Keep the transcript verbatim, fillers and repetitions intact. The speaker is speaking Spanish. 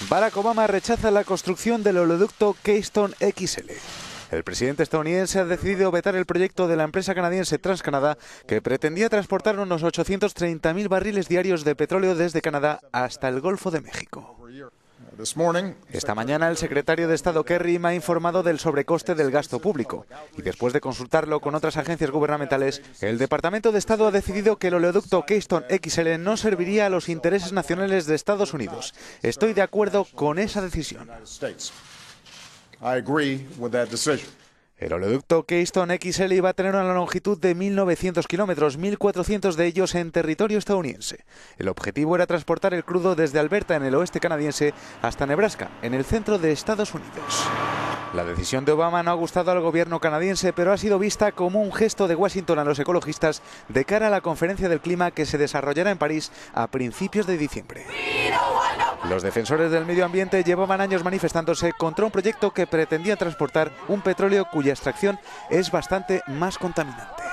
Barack Obama rechaza la construcción del oleoducto Keystone X L. El presidente estadounidense ha decidido vetar el proyecto de la empresa canadiense TransCanada, que pretendía transportar unos ochocientos treinta mil barriles diarios de petróleo desde Canadá hasta el Golfo de México. Esta mañana el secretario de Estado Kerry me ha informado del sobrecoste del gasto público y después de consultarlo con otras agencias gubernamentales, el Departamento de Estado ha decidido que el oleoducto Keystone X L no serviría a los intereses nacionales de Estados Unidos. Estoy de acuerdo con esa decisión. El oleoducto Keystone X L iba a tener una longitud de mil novecientos kilómetros, mil cuatrocientos de ellos en territorio estadounidense. El objetivo era transportar el crudo desde Alberta, en el oeste canadiense, hasta Nebraska, en el centro de Estados Unidos. La decisión de Obama no ha gustado al gobierno canadiense, pero ha sido vista como un gesto de Washington a los ecologistas de cara a la conferencia del clima que se desarrollará en París a principios de diciembre. Los defensores del medio ambiente llevaban años manifestándose contra un proyecto que pretendía transportar un petróleo cuya extracción es bastante más contaminante.